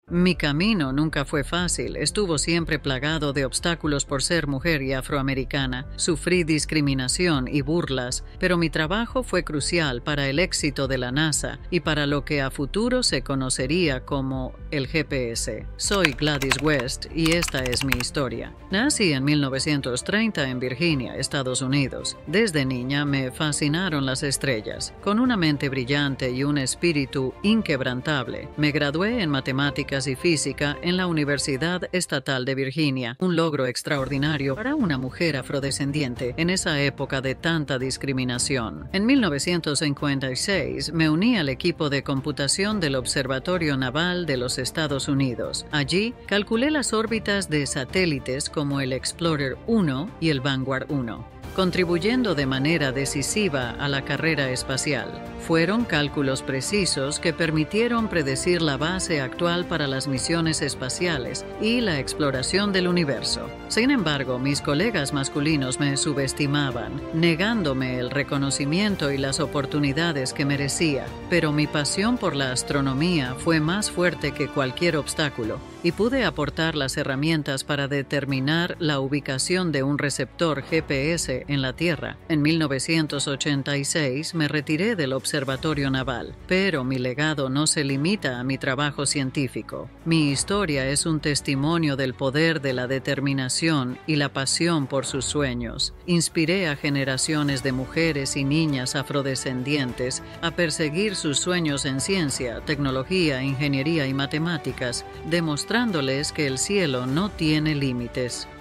Mi camino nunca fue fácil, estuvo siempre plagado de obstáculos por ser mujer y afroamericana. Sufrí discriminación y burlas, pero mi trabajo fue crucial para el éxito de la NASA y para lo que a futuro se conocería como el GPS. Soy Gladys West y esta es mi historia. Nací en 1930 en Virginia, Estados Unidos. Desde niña me fascinaron las estrellas. Con una mente brillante y un espíritu inquebrantable, me gradué en matemáticas y física en la Universidad Estatal de Virginia, un logro extraordinario para una mujer afrodescendiente en esa época de tanta discriminación. En 1956 me uní al equipo de computación del Observatorio Naval de los Estados Unidos. Allí calculé las órbitas de satélites como el Explorer 1 y el Vanguard 1. Contribuyendo de manera decisiva a la carrera espacial. Fueron cálculos precisos que permitieron predecir la base actual para las misiones espaciales y la exploración del universo. Sin embargo, mis colegas masculinos me subestimaban, negándome el reconocimiento y las oportunidades que merecía, pero mi pasión por la astronomía fue más fuerte que cualquier obstáculo y pude aportar las herramientas para determinar la ubicación de un receptor GPS en la Tierra. En 1986 me retiré del Observatorio Naval, pero mi legado no se limita a mi trabajo científico. Mi historia es un testimonio del poder de la determinación y la pasión por sus sueños. Inspiré a generaciones de mujeres y niñas afrodescendientes a perseguir sus sueños en ciencia, tecnología, ingeniería y matemáticas, demostrándoles que el cielo no tiene límites.